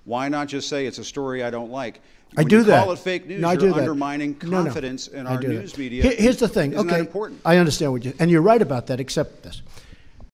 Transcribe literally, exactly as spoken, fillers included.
Why not just say it's a story I don't like? I When do you that. call it fake news, No, I you're do that. undermining No, no. confidence in I our do that. news media. Here- Here's the thing. Isn't okay, that important? I understand what you, and you're right about that. Except this.